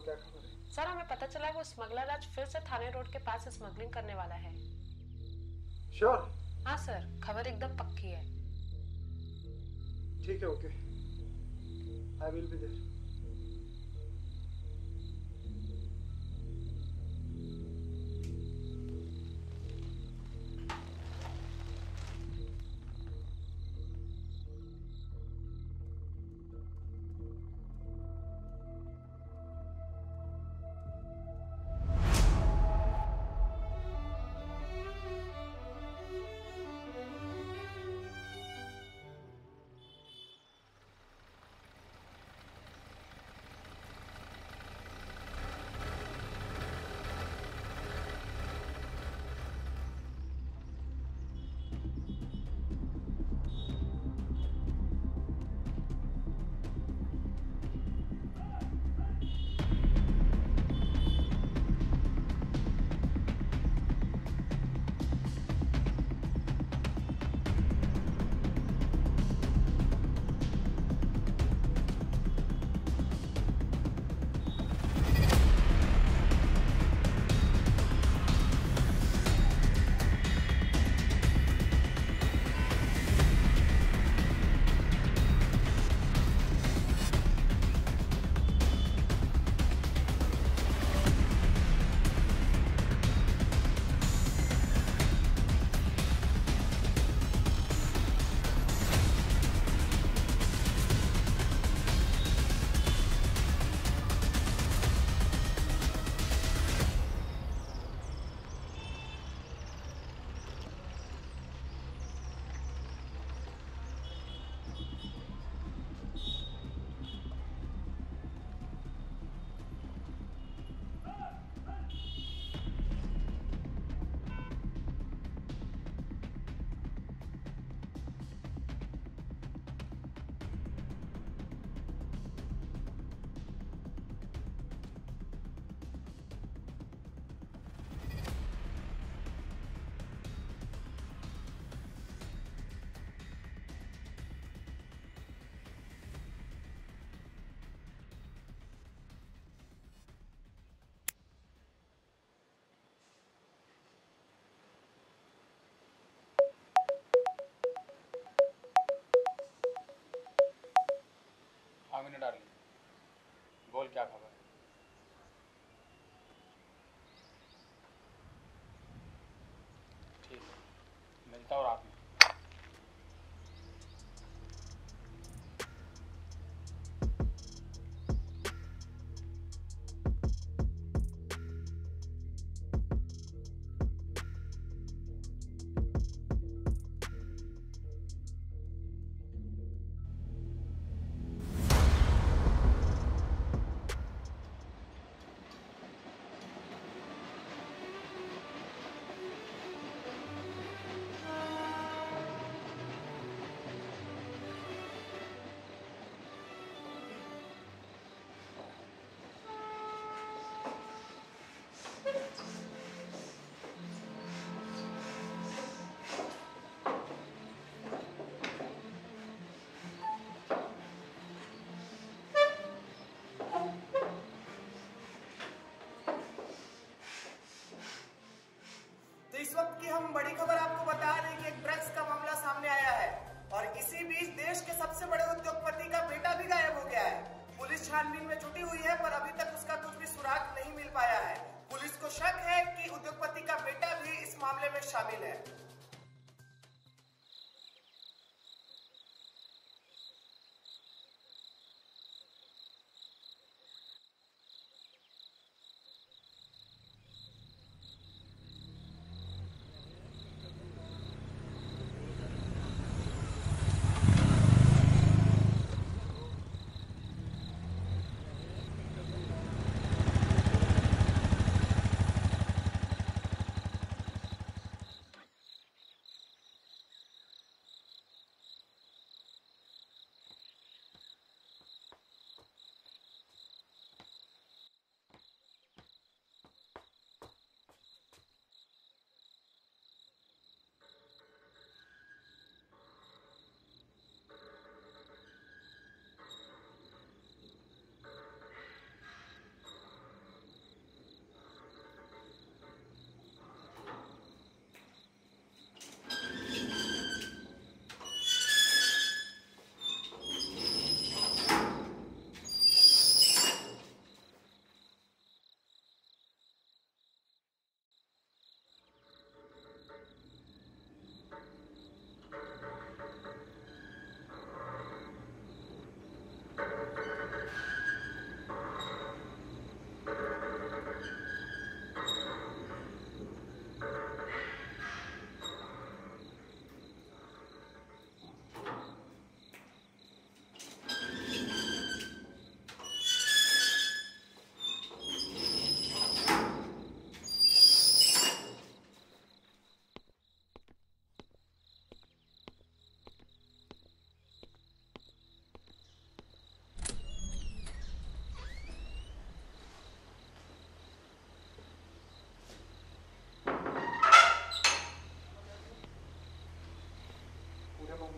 क्या खबर है? सर हमें पता चला वो स्मगलर आज फिर से थाने रोड के पास स्मगलिंग करने वाला है। श्योर? हाँ सर, खबर एकदम पक्की है। ठीक है, okay, I will be there.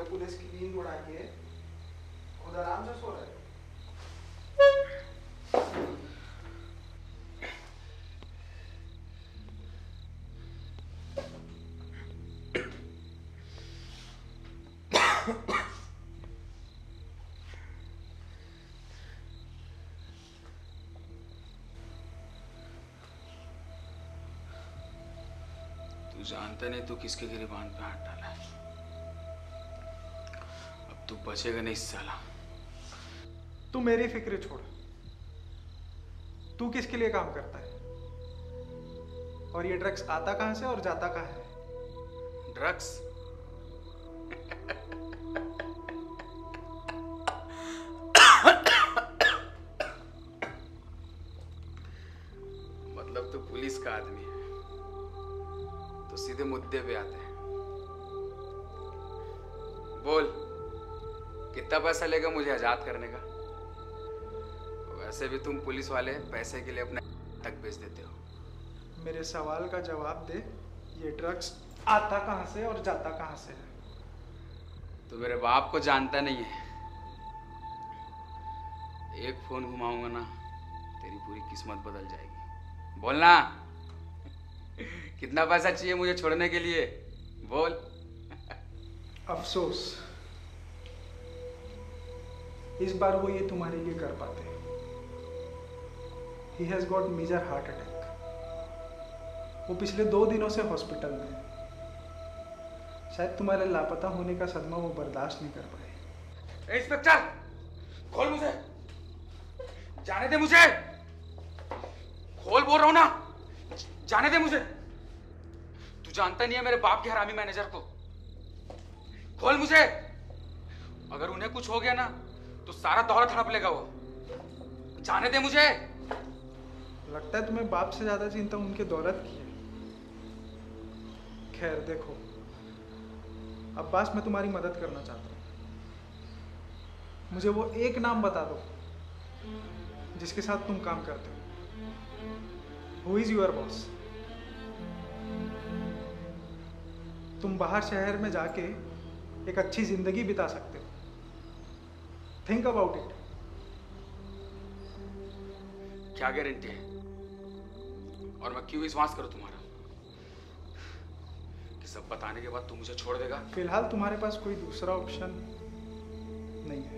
Mumbai police की नींद उड़ा के खुद आराम से सो रहे हो। तू जानता नहीं तू किसके गिरबान पे हाथ डाला है। अब तू बचेगा नहीं साला। तू मेरी फिक्र छोड़, तू किसके लिए काम करता है और ये ड्रग्स आता कहां से और जाता कहां है? ड्रग्स? मतलब तो पुलिस का आदमी है तो सीधे मुद्दे पे आते हैं। बोल, कितना पैसा लेगा मुझे आजाद करने का? वैसे भी तुम पुलिस वाले पैसे के लिए अपने तक बेच देते हो। मेरे सवाल का जवाब दे, ये ड्रग्स आता कहां से और जाता कहां से है? तो मेरे बाप को जानता नहीं है। एक फोन घुमाऊंगा ना, तेरी पूरी किस्मत बदल जाएगी। बोलना, कितना पैसा चाहिए मुझे छोड़ने के लिए? बोल। अफसोस, इस बार वो ये तुम्हारे लिए कर पाते। He has got major heart attack. वो पिछले 2 दिनों से हॉस्पिटल में है। शायद तुम्हारे लापता होने का सदमा वो बर्दाश्त नहीं कर पाए। इंस्पेक्टर, खोल मुझे, जाने दे मुझे। खोल बोल रहा हूं ना, जाने दे मुझे। तू जानता नहीं है मेरे बाप के हरामी मैनेजर को। खोल मुझे। अगर उन्हें कुछ हो गया ना तो सारा दौलत हड़प लेगा वो। जाने दे मुझे। लगता है तुम्हें बाप से ज्यादा चिंता उनके दौलत की है। खैर देखो, अब्बास, मैं तुम्हारी मदद करना चाहता हूँ। मुझे वो एक नाम बता दो जिसके साथ तुम काम करते हो। Who is your boss? तुम बाहर शहर में जाके एक अच्छी जिंदगी बिता सकते हो। Think about it. क्या गारंटी है और मैं क्यों विश्वास करूं तुम्हारा कि सब बताने के बाद तू मुझे छोड़ देगा? फिलहाल तुम्हारे पास कोई दूसरा ऑप्शन नहीं है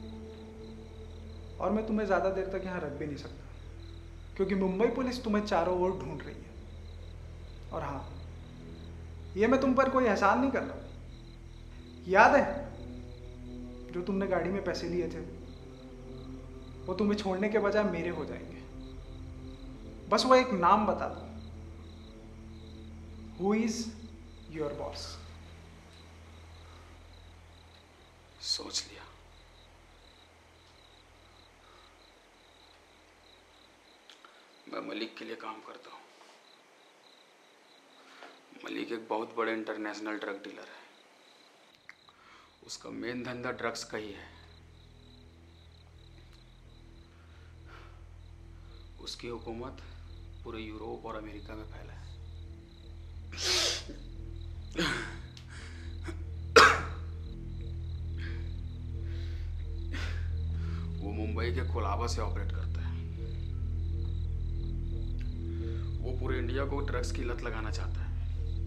और मैं तुम्हें ज्यादा देर तक यहाँ रख भी नहीं सकता क्योंकि मुंबई पुलिस तुम्हें चारों ओर ढूंढ रही है। और हाँ, ये मैं तुम पर कोई एहसान नहीं कर रहा। याद है जो तुमने गाड़ी में पैसे लिए थे, वो तुम्हें छोड़ने के बजाय मेरे हो जाएंगे। बस वो एक नाम बता दो। Who is your boss? सोच लिया। मैं मलिक के लिए काम करता हूं। मलिक एक बहुत बड़े इंटरनेशनल ड्रग डीलर है। उसका मेन धंधा ड्रग्स का ही है। उसकी हुकूमत पूरे यूरोप और अमेरिका में फैला है। वो मुंबई के कोलाबा से ऑपरेट करता है। वो पूरे इंडिया को ड्रग्स की लत लगाना चाहता है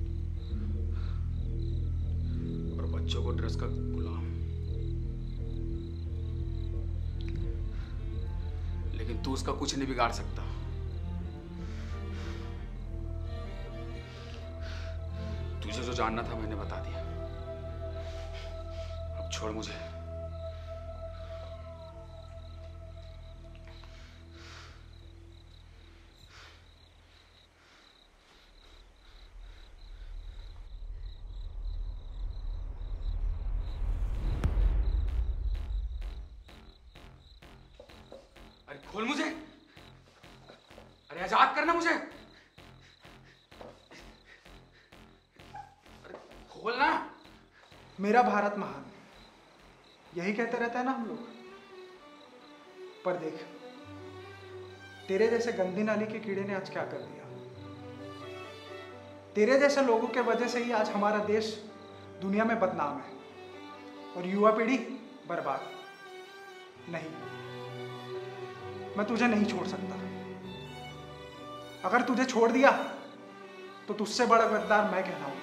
और बच्चों को ड्रग्स का गुलाम। लेकिन तू उसका कुछ नहीं बिगाड़ सकता। तुझे जो जानना था मैंने बता दिया। अब छोड़ मुझे। अरे खोल मुझे। अरे आजाद करना मुझे। अरे खोलना। मेरा भारत महान, यही कहते रहते हैं ना हम लोग। पर देख, तेरे जैसे गंदी नाली के कीड़े ने आज क्या कर दिया। तेरे जैसे लोगों के वजह से ही आज हमारा देश दुनिया में बदनाम है। और युवा पीढ़ी बर्बाद। नहीं, मैं तुझे नहीं छोड़ सकता। अगर तुझे छोड़ दिया तो तुझसे बड़ा गद्दार मैं कहलाऊंगा।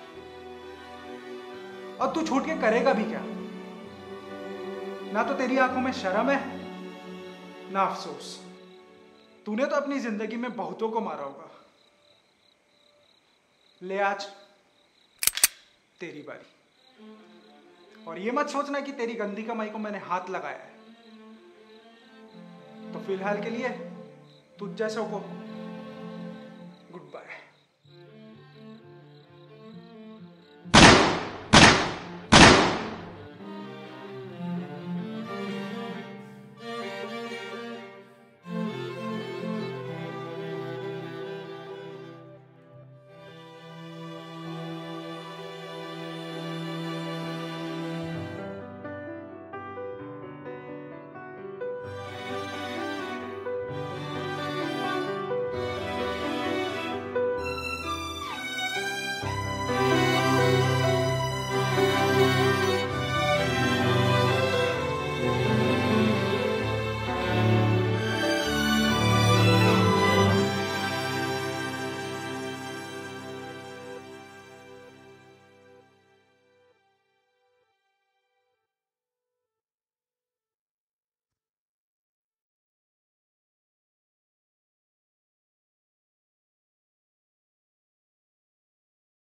और तू छूट के करेगा भी क्या? ना तो तेरी आंखों में शर्म है ना अफसोस। तूने तो अपनी जिंदगी में बहुतों को मारा होगा। ले आज तेरी बारी। और ये मत सोचना कि तेरी गंदी कमाई को मैंने हाथ लगाया है। तो फिलहाल के लिए तुझ जैसों को